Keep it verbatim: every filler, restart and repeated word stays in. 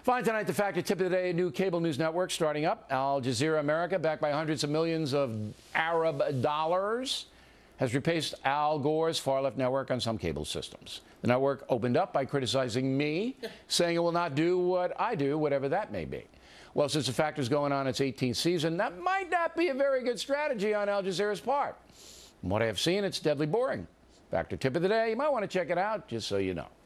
Fine tonight, the factor tip of the day, a new cable news network starting up. Al Jazeera America, backed by hundreds of millions of Arab dollars, has replaced Al Gore's far-left network on some cable systems. The network opened up by criticizing me, saying it will not do what I do, whatever that may be. Well, since the factor's going on its eighteenth season, that might not be a very good strategy on Al Jazeera's part. From what I have seen, it's deadly boring. Factor tip of the day, you might want to check it out, just so you know.